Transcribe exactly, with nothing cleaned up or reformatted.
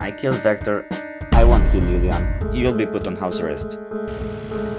I killed Vector. I won't kill you, Leon. You'll be put on house arrest.